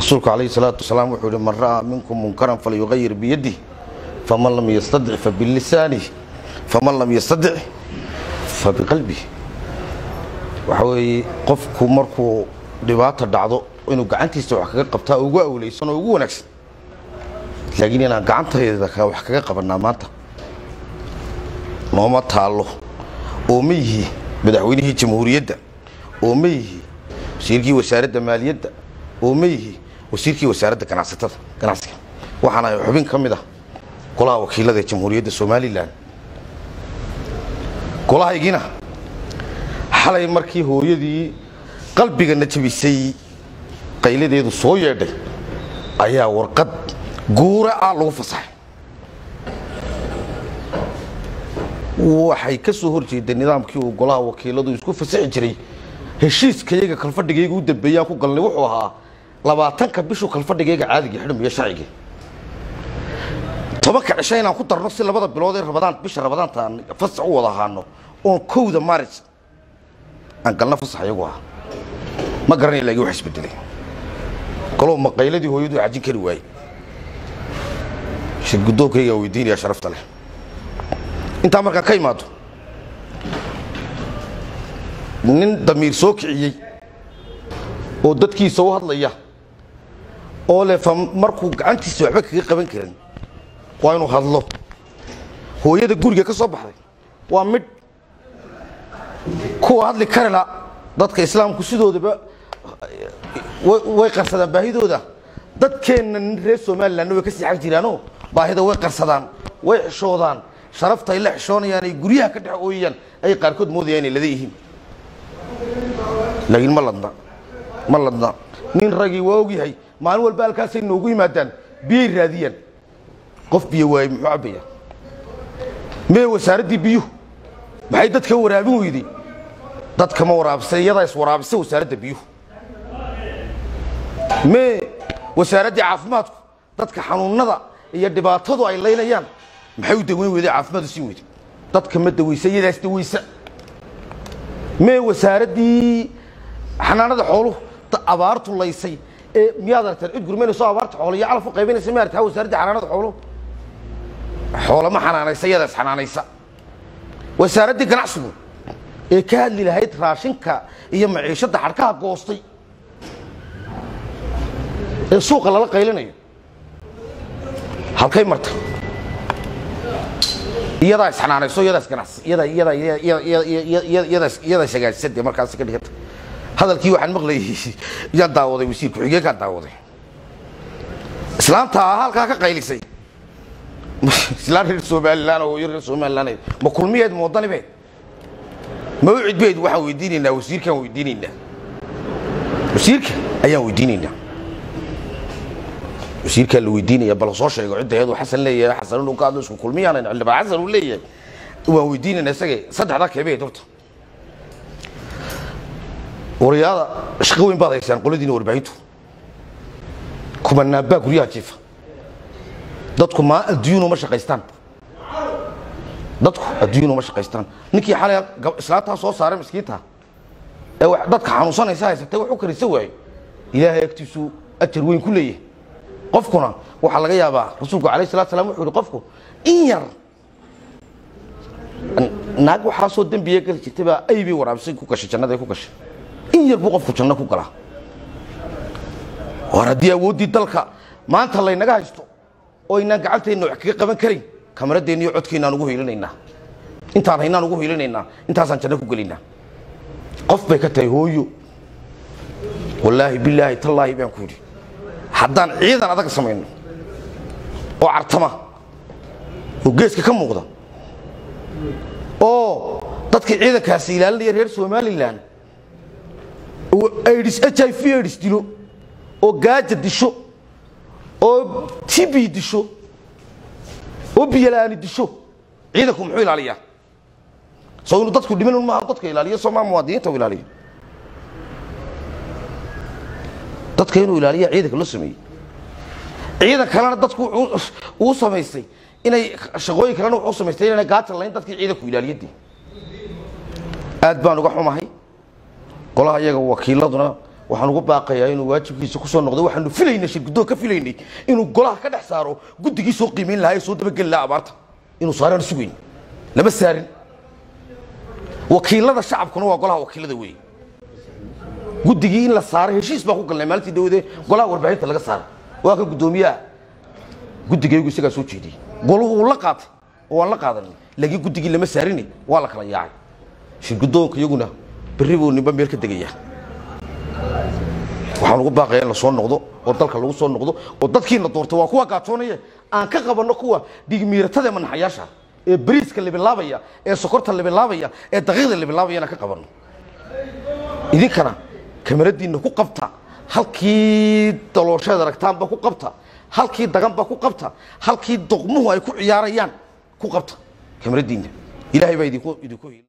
رسولك عليه الصلاة والسلام وحول من رأى منكم منكرا فليغير بيده فمن لم يستطع فبلسانه فمن لم يستطع فبقلبه وحوي قفكو مركو dhibaato dhacdo inuu gacantiisa wax kaga qabtaa ugu awleysan oo ugu wanaagsan laakiin inaan gacantayda wax kaga qabanaa maanta nooma taalo oo miyi madaxweynihii jamhuuriyadda oo miyi wasiirkii wasaaradda maaliyadda oo miyi wasiirkii wasaaradda ganacsiga waxaana xubin kamid ah golaha wakiilada jamhuuriyadda Soomaaliland golahaygina xalay markii hooyadii qalbiga najabisay qayladeedu soo yeedhay ayaa warqad guura ah lagu fasaxay waxay ka soo horjeeday nidaamkii uu golaha wakiiladu isku fasaxi jiray heshiiskayga kalfadhigayga u dambeeyay ku galnay wuxuu ahaa 20ka bishu kalfadhigayga caadiga xidhmiyo sharciga tobanka dhashay inaan ku darno si labada bilood ee Ramadaan bisha Ramadaantaan fasax u wada haano oo 1 Maaris aan galna fasax iyagu ah ما قرني لاقي وحش بدلي قالوا مقايلتي هو يدو عجين كري واي شي قدوك هي ويديني يا شرفت له انت عمرك كايماتو nin damiir soo kiciyay oo dadkiisa u hadlaya oo le markuu gacantiisa waxba kaga qaban karin waa inuu hadlo hooyada guriga ka soo baxday waa mid ku hadli karala dadka islaamku sidoodaba way qarsadaan baahidooda dadkeena reer Soomaaliland way ka sii xaq jiraano baahida way qarsadaan way xishoodaan sharafta ay la xishoonayaan ay guriyaha ka dhaxooyaan ay qaarkood moodayaan inay leeyihiin laakiin ma ladna nin ragi waa og yahay maalin walba halkaas ay noogu yimaadaan biyo raadiyaan qof biyo waay muxuu cabaya mee wasaaradii biyo maxay dadka waraabin weydii dadka ma waraabsay iyada is waraabsay wasaaradda biyuhu me wasaaradda caafimaadku dadka xanuunada iyo dhibaatadu ay leeynayaan maxay u daweyn weeyday caafimaadku si weeyday dadka ma daweysay iyadaas daweysa me wasaaradii xanaanada xooluhu abaartu leysay ee miyaad aragtay cid gurmeen soo abaarta xoolo iyo calaf u qaybinaysa ma aragtay wasaaradda xanaanada xooluhu xoolo ma xanaanaysa iyadaas xanaanaysa wasaaradda ganacsigu ee ka hadli lahayd raashinka iyo maciishada xarkaha goostay ee suuqa lala qaylinayo halkay martay iyada isxanaanayso iyada ganacsi iyada shaqaysadii markaas ka dhigata hadalkii waxaan maqlayay yaa daawaday wasiir ku xigeenka daawaday islaamta halka ka qaylisay islaamta Soomaaliland oo yar Soomaaliland ma kulmiyeed moodanibe موعد بيد waxaan weydiinayna wasiirkan weydiinayna wasiirka ayaan weydiinayna wasiirka la weydiinaya bal soo sheego ciidaheedu xasan leeyahay xasan uu ka hadlo isku kulmiyaan cilba xasan uu leeyahay waa weydiinayna isaga saddexda kabeey dorta wariyada shaqo weyn baad haysan qoladiina warbaahintu kuma naaba guriyaha jiifa dadku ma adduun uma shaqaystaan dadku adduun uma shaqaystaan ninkii xalay islaanta soo saaray miskiinta ee dadka xanuunsanaysa haysatay wuxuu karisay way ilaahay agtiisu ajar weyn ku leeyahay qofkuna waxa laga yaabaa rasuulku kaleey salaatu salaam wuxuu qofku in yar naag waxa soo dambiye gal jirtaba ay bi waraabsan ku gashay jannada ku gashay in yar buu qofku janno ku galaa waradii awoodii dalka maanta la inaga haysto oo inaan gacanteena wax kaga qaban karin كاميرادين iyo codkeena ugu hiilinayna intaan haynaan ugu hiilinayna intaasan janno ku galina qof bay ka tahay hooyo wallahi billahi tallahi baan ku yiri haddaan ciidan adag sameeyno oo artama oo geeska ka muuqda oo dadka ciidankaas ilaalinaya reer Soomaaliland oo AIDS HIV dilo oo gaajo disho oo TB disho وبيلاني دشو عيدكم محول عليا سوينو ددكو دمنون ما ددك ilaaliyo Soomaal muwaadiniinta ilaaliyo dadka inuu ilaaliyo ciidanka la sameeyay ciidanka kalena dadku uu sameystay inay shaqooyin kalena uu sameystay inay gaatan layn dadka ciidanku ilaaliyay aad baan uga xumahay qolaha iyaga wakiiladuna waxaan ugu baaqayaa inuu waajibkiisa ku soo noqdo waxaanu filaynaa shirkadoo ka filaynay inuu golaha ka dhex saaro guddigii soo qiimeyn lahaa ee soo dabageli lahaa abaarta inuu saaraan sugayn lama saarin wakiilada shacabkuna waa golaha wakiilada weey guddigii in la saaro heshiis baa ku galnay maalintii dawladda golaha warbaahinta laga saaray waa ka gudoomiyaha guddigaygu isaga soo jeediyay goluhu la qaatay oo la qaadanay laakiin guddigii lama saarin waa la kala yaacay shirkadoonka iyaguna berri buu nimba meel ka degaya waxaan ugu baaqayaa in la soo noqdo oo dalka lagu soo noqdo oo dadkiina doortay waa kuwa gaatoonaya aan ka qabanno kuwa dhigmiiratada manaxayaasha ee bariiska la bilaabaya ee sokorta la bilaabaya ee daqiiqda la bilaabaya ka qabanno idinkana kamaradiina ku qabta halkii daloosheeda aragtaanba ku qabta halkii daganba ku qabta halkii doqmuhu ay ku ciyaarayaan ku qabta kamaradiina ilaahay baa idinku